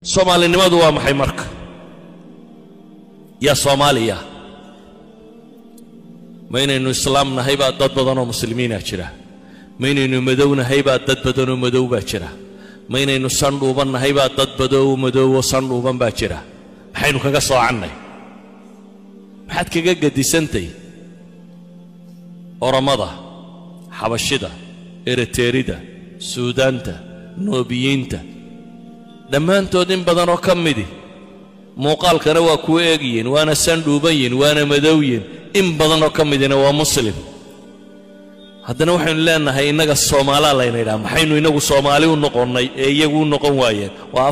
Somali nimadu waa maxay marka ya Soomaaliya ma inaynu islaam nahay baa dad badan oo muslimiin ah jira ma inaynu madow nahay baa dad badan oo madow baa jira ma inaynu sandhuuban nahay baa dad badan oo madow oo sandhuuban baa jira maxaynu kaga soocannay maxaad kaga gadisantay oramada xabashida ereteerida suudaanta noobiyiinta dhammaantood in badan oo ka midi muuqaalkana waa ku eegayeen waana sandhuubayin waana madowyin in badan oo ka midina waa muslim haddana waxaynu leenahay innaga Soomaaliya la yiraahdo maxaynu inagu Soomaali u noqonnay ee iyagu u noqon waayeen waa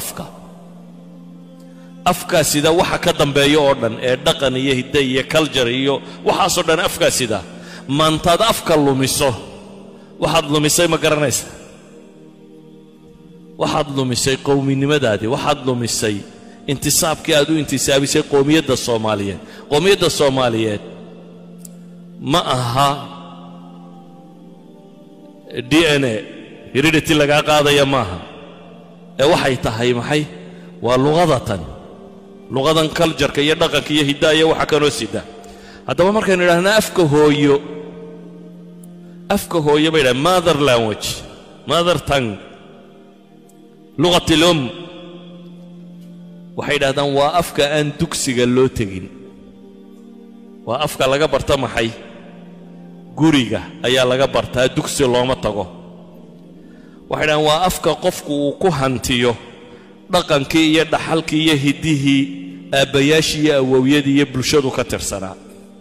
afka sida waxa ka dambeeyo oo dhan ee dhaqan iyo hidde iyo culture iyo waxa soo dhan afka sida maantaad afka lumiso waxaad lumisay ma garanaysa waxaad lumisay qowminimadaadii waxaad lumisay intisaabkii aad u intisaabisay qowmiyadda Soomaaliyeed ma aha DNA heredity laga qaadaya maaha ee waxay tahay maxay waa luqadan culture iyo dhaqanka iyo hiddaha iyo waxa kanoo sida haddaba markaan idhaahnaa afka hooyo bay dhahay mother language mother tongue luqati lum waxay dhahdaan waa afka aan dugsiga loo tegin waa afka laga barta maxay guriga ayaa laga bartaa dugsi looma tago waxay dhahdaan waa afka qofku uu ku hantiyo dhaqankii iyo dhaxalkii iyo hiddihii aabbayaashii iyo awowyadii iyo bulshadu ka tirsanaa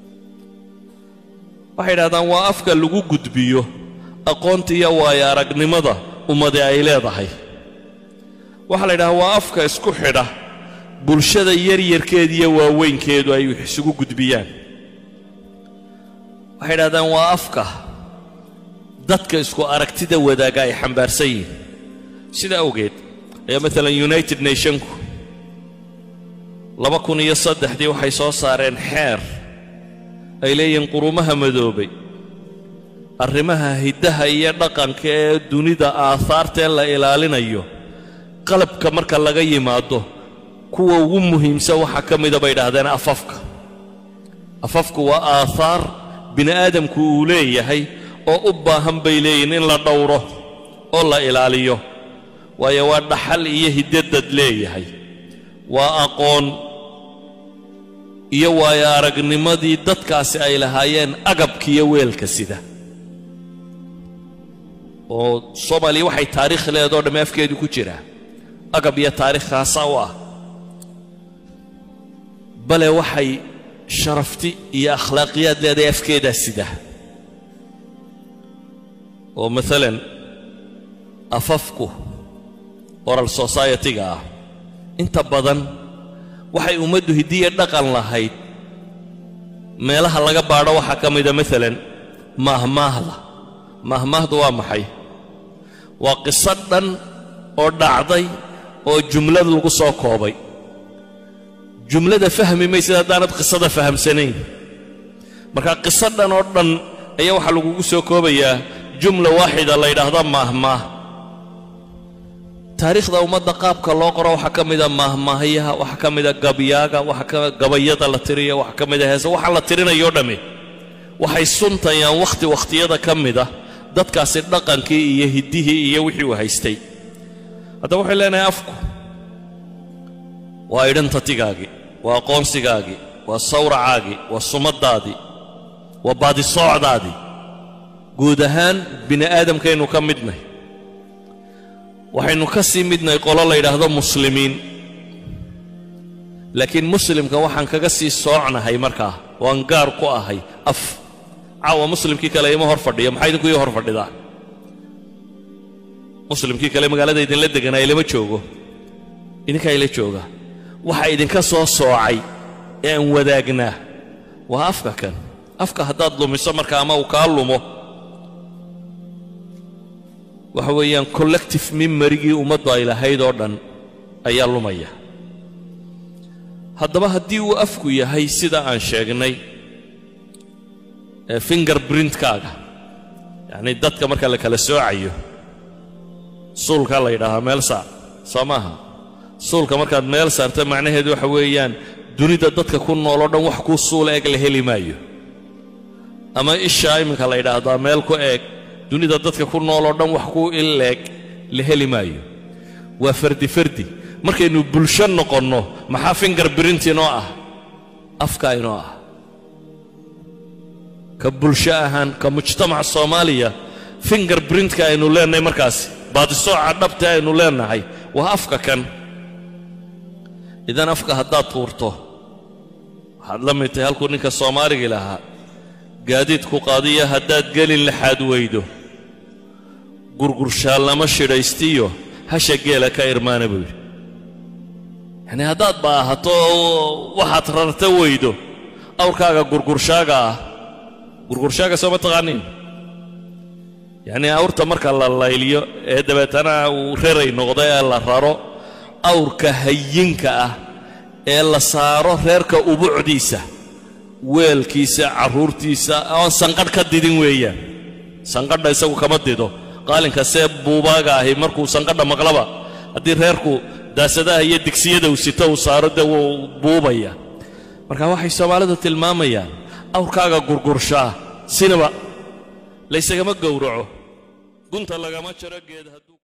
waxay dhahdaan waa afka lagu gudbiyo aqoonta iyo waayo aragnimada ummada ay leedahay waxa la yiraahdaa waa afka isku xidha bulshada yaryarkeeda iyo waaweynkeedu ay isugu gudbiyaan waxay dhahdaan waa afka dadka isku aragtida wadaaga ay xambaarsan yihiin sida awgeed ayaa maalan United Nations 2003 waxay soo saareen xeer ay leeyihiin qurumaha madoobay arrimaha hiddaha iyo dhaqanka ee dunida aasaarta la ilaalinayo qalabka marka laga yimaado kuwa ugu muhiimsan waxa ka mid ah bay dhahdeen afafku waa aasaar bini aadamku uu leeyahay oo u baahan bay leeyihiin in la dhowro oo la ilaaliyo waayo waa dhaxal iyo hiddad leeyahay waa aqoon iyo waayo aragnimadii dadkaasi ay lahaayeen agabkiiyo weelka sida oo Soomaaliya waxay taariikh leedahay oo afkeedu ku jira agab iyo taariikh khaas ah bale waxay sharafti iyo akhlaaqiyad leedahay afkeeda sida oo مثلا afafku oral society-ga inta badan waxay ummaddu hidiye dhaqan lahayd meelaha laga baadho waxa ka mid ah مثلا mahmaahdu waa maxay waa qisad dhan oo dhacday oo jumlad lagu soo koobay jumlada fahmi maysid haddaanad qisada fahamsanayn marka qisad dhan oo dhan ayaa waxa lagu soo koobayaa jumla waahida la yiraahdo mahmaah taariikhda ummadda qaabka loo qoro waxa ka mid ah mahmaahiyaha waxa ka mid ah gabayaaga waxa ka gabayada la tiriyo waxa ka mid ah heesa waxa la tirinayo dhame waxay suntayaan waqtiyada ka mid ah dadkaasi dhaqankii iyo hiddihii iyo wixii uu haystay hadda waxay leenahay afku waa identity-gaagi waa aqoonsigaagi waa sawracaagi waa sumadaadi waa baadi socdaadi guud ahaan bini aadamkaynu ka midnay waxaynu ka sii midnay qolo la yiraahdo muslimiin laakiin muslimka waxaan kaga sii soocnahay markaa waan gaar ku ahay caawa muslimkii kale ima hor fadhiyo maxay idinku hor fadhidaa muslimkii kale magaalada idinla deganaa ilama joogo idinka ila jooga waxa idinka soo soocay ee aan wadaagnaa waa afka haddaad lumiso marka ama uu kaa lumo waxa weeyaan collective memory-gii ummaddu ay lahayd oo dhan ayaa lumaya haddaba haddii uu afku yahay sida aan sheegnay fingerprint-kaaga yacni dadka marka la kala soocayo suulka la yidhaahaa meel soo maaha suulka markaad meel saarto macnaheedu waxa weeyaan dunida dadka ku nool oo dhan wax ku suul eeg la heli maayo ama isha iminka la yidhaahdaa meel ku eeg dunida dadka ku nool oo dhan wax ku ileeg la heli maayo waa fardi fardi markaynu bulsho noqonno maxaa fingerprint inoo ah afka inoo ah ka bulsho ahaan ka mujtamaca Soomaaliya fingerprintka aynu leenahay markaas baadisooca dhabta aynu leenahay waa afka kan idan afka haddaad tuurto waxaad la mid tahay halkuu ninka Soomaaliga lahaa gaadiidku qaadiya haddaad gelin laxaad weydo gurgurshaal lama shidhaystiyo hasha geela ka irmaana buu yidhi yani haddaad baahato waxaad rarta weydo awrkaaga gurgurshaaga soo ma taqaanin yani awrta marka la layliyo ee dabeetana uu reeray noqdo ee la raro awrka hayinka ah ee la saaro reerka ubucdiisa weelkiisa caruurtiisa aan sanqadh ka didin weeyaan sanqadha isagu kama dido qaalinka see buubaaga ahi markuu sanqadha maqlaba haddii reerku daasadaha iyo digsiyada uu sito uu saaro dee wuu buubaya marka waxay Soomaalidu tilmaamayaan awrkaaga gurgurshaa sinaba laysagama gowraco gunta lagama jaro geed